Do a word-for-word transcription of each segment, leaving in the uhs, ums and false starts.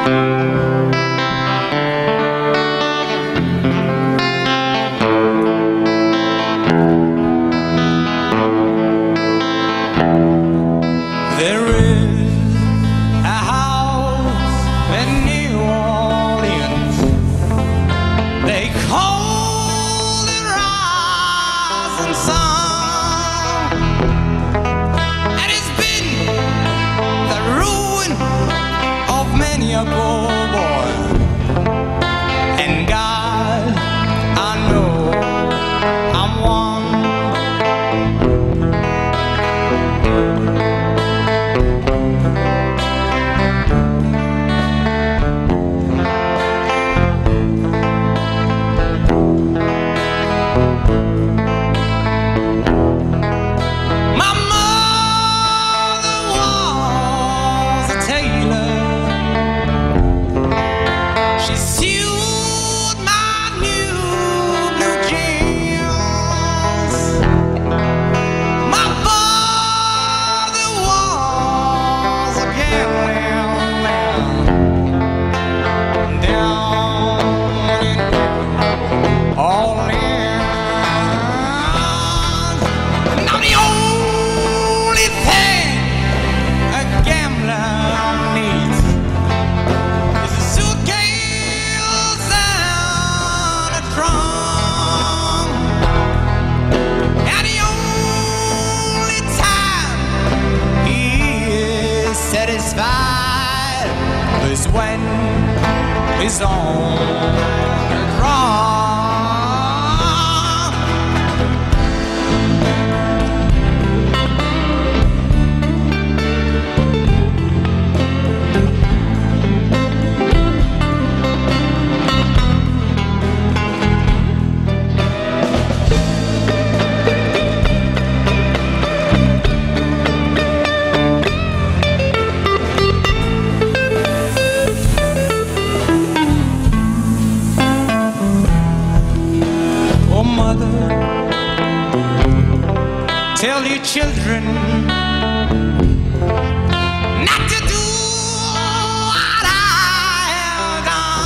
A poor boy, and God, I know I'm one. My mother was a tailor. She sewed my new blue jeans. My father was a gambling man down in Orleans. Now the only thing a gambler needs is a suitcase and a trunk. And the only time he is satisfied is when he's on the drunk. Oh, mother, tell your children not to do what I have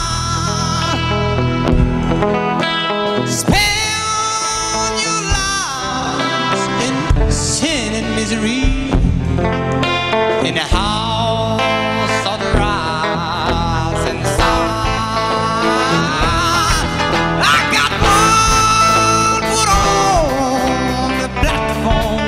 done. Spend your lives in sin and misery in the house of the rising sun. I got one foot on the platform,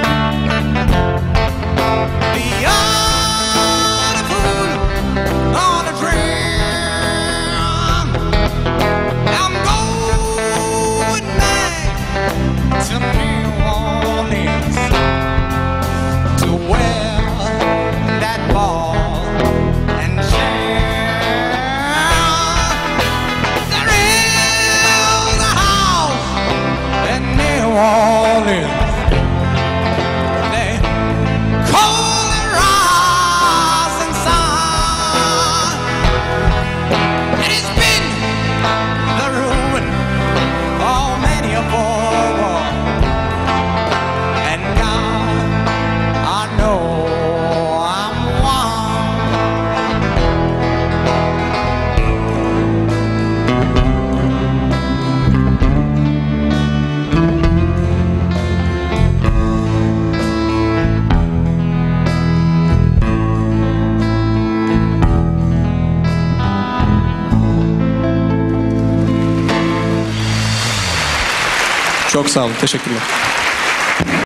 the other foot on the train. I'm going back to New Orleans to wear that ball and chain. There is a house in New Orleans. They call the rising sun, and it's been the ruin of many a poor boy. And God, I know I'm one. Çok sağ olun. Teşekkürler.